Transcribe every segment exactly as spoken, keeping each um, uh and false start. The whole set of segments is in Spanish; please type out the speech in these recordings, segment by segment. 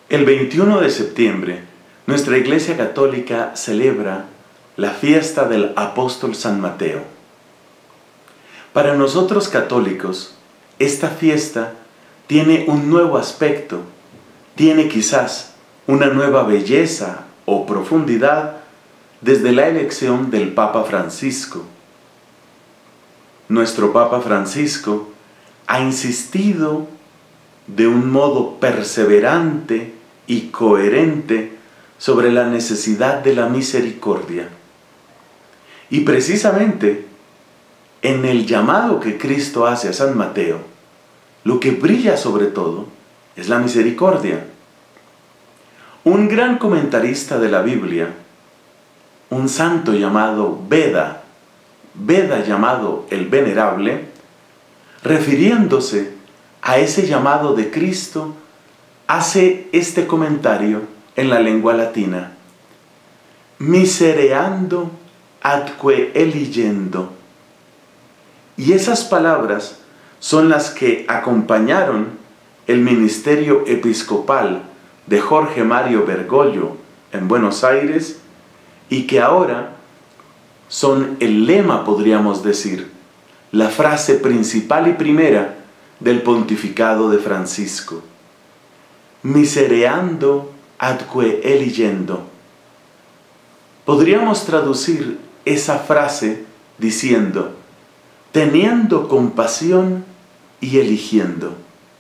El veintiuno de septiembre, nuestra Iglesia Católica celebra la fiesta del apóstol San Mateo. Para nosotros católicos, esta fiesta tiene un nuevo aspecto, tiene quizás una nueva belleza o profundidad desde la elección del Papa Francisco. Nuestro Papa Francisco ha insistido de un modo perseverante y coherente sobre la necesidad de la misericordia. Y precisamente en el llamado que Cristo hace a San Mateo, lo que brilla sobre todo es la misericordia. Un gran comentarista de la Biblia, un santo llamado Beda, Beda llamado el Venerable, refiriéndose a ese llamado de Cristo, hace este comentario en la lengua latina: misereando atque eligendo. Y esas palabras son las que acompañaron el ministerio episcopal de Jorge Mario Bergoglio en Buenos Aires y que ahora son el lema, podríamos decir, la frase principal y primera del pontificado de Francisco. Misereando atque eligendo. Podríamos traducir esa frase diciendo: teniendo compasión y eligiendo.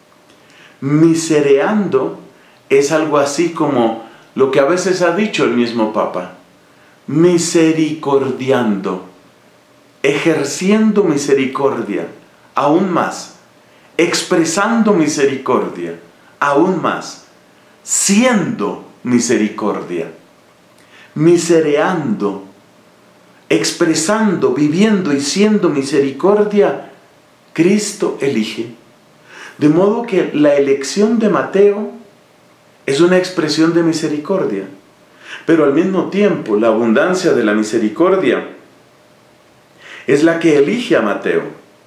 Misereando es algo así como lo que a veces ha dicho el mismo Papa: misericordiando, ejerciendo misericordia, aún más, expresando misericordia, aún más, siendo misericordia, misereando, expresando, viviendo y siendo misericordia, Cristo elige. De modo que la elección de Mateo es una expresión de misericordia, pero al mismo tiempo la abundancia de la misericordia es la que elige a Mateo.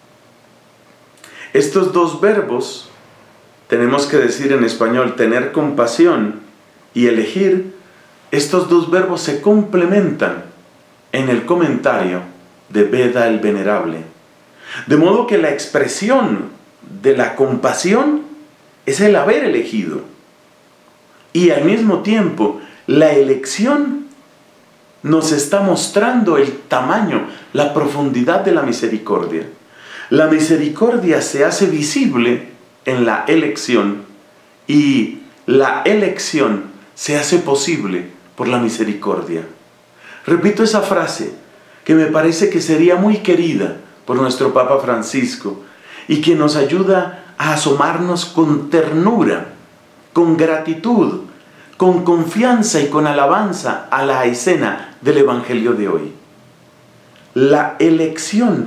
Estos dos verbos, tenemos que decir en español, tener compasión y elegir, estos dos verbos se complementan en el comentario de Beda el Venerable. De modo que la expresión de la compasión es el haber elegido. Y al mismo tiempo, la elección nos está mostrando el tamaño, la profundidad de la misericordia. La misericordia se hace visible en la elección y la elección se hace posible por la misericordia. Repito esa frase que me parece que sería muy querida por nuestro Papa Francisco y que nos ayuda a asomarnos con ternura, con gratitud, con confianza y con alabanza a la escena del Evangelio de hoy. La elección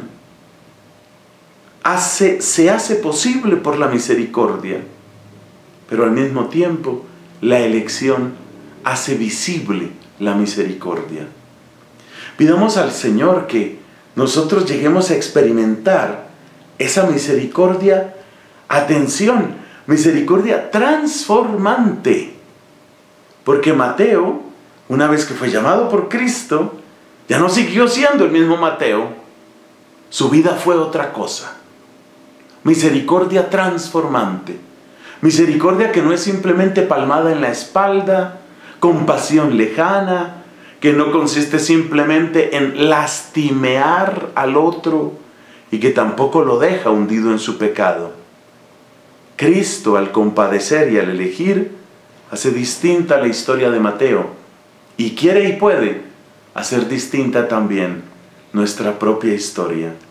hace, se hace posible por la misericordia, pero al mismo tiempo la elección hace visible la misericordia. Pidamos al Señor que nosotros lleguemos a experimentar esa misericordia, atención, misericordia transformante. Porque Mateo, una vez que fue llamado por Cristo, ya no siguió siendo el mismo Mateo. Su vida fue otra cosa. Misericordia transformante. Misericordia que no es simplemente palmada en la espalda, compasión lejana, que no consiste simplemente en lastimear al otro y que tampoco lo deja hundido en su pecado. Cristo, al compadecer y al elegir, hace distinta la historia de Mateo y quiere y puede hacer distinta también nuestra propia historia.